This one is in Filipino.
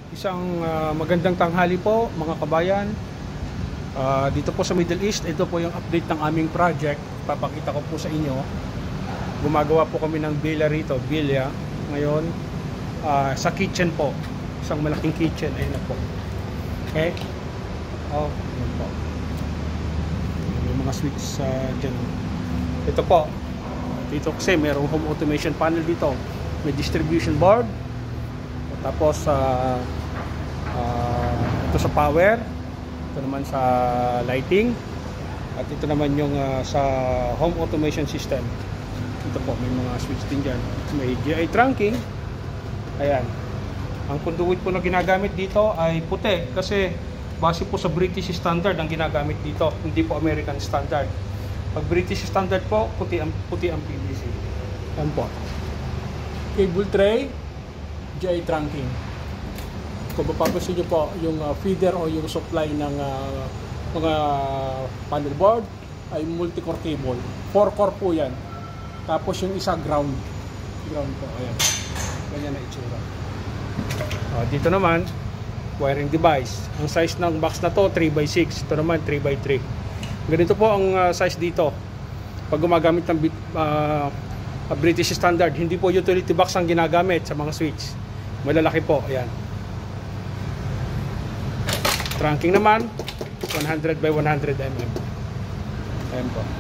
Isang magandang tanghali po mga kabayan. Dito po sa Middle East, ito po yung update ng aming project. Papakita ko po sa inyo. Gumagawa po kami ng villa rito, villa. Ngayon, sa kitchen po. Isang malaking kitchen. Ayun na po. Okay? Ayun po. May mga switch dyan. Ito po. Dito kasi mayroong home automation panel dito. May distribution board. Tapos ito sa power, ito naman sa lighting, at ito naman yung sa home automation system. Ito po, may mga switch din dyan. May GI trunking. Ayan. Ang conduit po na ginagamit dito ay puti kasi base po sa British standard ang ginagamit dito, hindi po American standard. Pag British standard po, puti ang PVC. Ayan po. Cable tray, GI trunking. Kung mapapansin nyo po, yung feeder o yung supply ng mga panel board ay multi-core cable. 4-core po yan. Tapos yung isa ground. Ground po, ayan. Ganyan na itsura. Dito naman, wiring device. Ang size ng box na to, 3x6. Ito naman, 3x3. Ganito po ang size dito. Pag gumagamit ng British standard, hindi po utility box ang ginagamit sa mga switch. Malalaki po, ayan. Trunking naman 100 by 100 mm. Ayan po.